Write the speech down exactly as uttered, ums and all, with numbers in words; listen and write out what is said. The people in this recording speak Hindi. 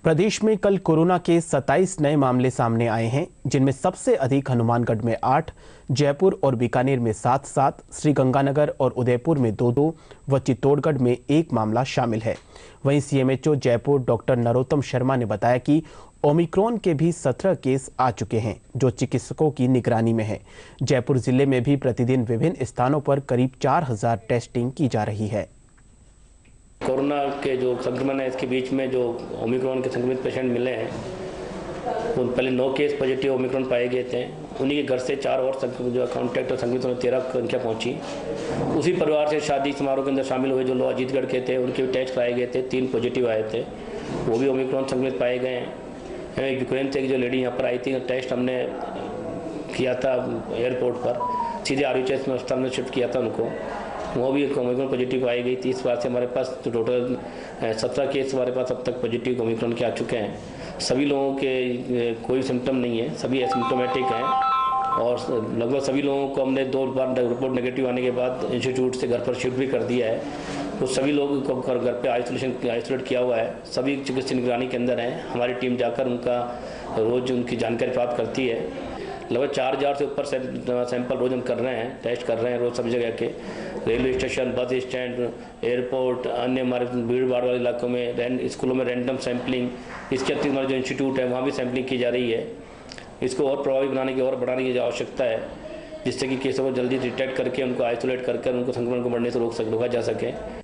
प्रदेश में कल कोरोना के सत्ताईस नए मामले सामने आए हैं, जिनमें सबसे अधिक हनुमानगढ़ में आठ, जयपुर और बीकानेर में सात सात, श्रीगंगानगर और उदयपुर में दो दो व चित्तौड़गढ़ में एक मामला शामिल है। वहीं सीएमएचओ जयपुर डॉक्टर नरोत्तम शर्मा ने बताया कि ओमिक्रॉन के भी सत्रह केस आ चुके हैं, जो चिकित्सकों की निगरानी में है। जयपुर जिले में भी प्रतिदिन विभिन्न स्थानों पर करीब चार हजार टेस्टिंग की जा रही है। कोरोना के जो संक्रमण है, इसके बीच में जो ओमिक्रॉन के संक्रमित पेशेंट मिले हैं, वो पहले नौ केस पॉजिटिव ओमिक्रॉन पाए गए थे। उन्हीं के घर से चार और जो कॉन्टैक्ट और संक्रमितों में तेरह संख्या पहुंची। उसी परिवार से शादी समारोह के अंदर शामिल हुए जो लोग अजीतगढ़ के थे, उनके भी टेस्ट कराए गए थे, तीन पॉजिटिव आए थे, वो भी ओमिक्रॉन संक्रमित पाए गए हैं। यूक्रेन से जो लेडी यहाँ पर आई थी, टेस्ट हमने किया था एयरपोर्ट पर, सीधे आर एच एस में अस्पताल में शिफ्ट किया था उनको, वो भी ओमिक्रॉन पॉजिटिव आई गई थी। इस बार से हमारे पास तो टोटल सत्रह केस हमारे पास अब तक पॉजिटिव ओमिक्रॉन के आ चुके हैं। सभी लोगों के कोई सिम्टम नहीं है, सभी एसिम्टोमेटिक हैं और लगभग सभी लोगों को हमने दो बार रिपोर्ट नेगेटिव आने के बाद इंस्टीट्यूट से घर पर शिफ्ट भी कर दिया है। तो सभी लोगों को घर पे आइसोलेशन आइसोलेट किया हुआ है, सभी चिकित्सीय निगरानी के अंदर हैं। हमारी टीम जाकर उनका रोज़ उनकी जानकारी प्राप्त करती है। लगभग चार हज़ार से ऊपर सैंपल रोज हम कर रहे हैं, टेस्ट कर रहे हैं रोज सभी जगह के, railway station, bus stand, airport, अन्य हमारे भीड़ भाड़ वाले इलाकों में, स्कूलों में रैंडम सैंपलिंग। इसके अतिरिक्त हमारे जो इंस्टीट्यूट है वहाँ भी सैंपलिंग की जा रही है। इसको और प्रभावी बनाने की और बढ़ाने की आवश्यकता है, जिससे कि केसों को जल्दी डिटेक्ट करके उनको आइसोलेट कर कर उनको संक्रमण को बढ़ने से रोक सक रोका जा सके।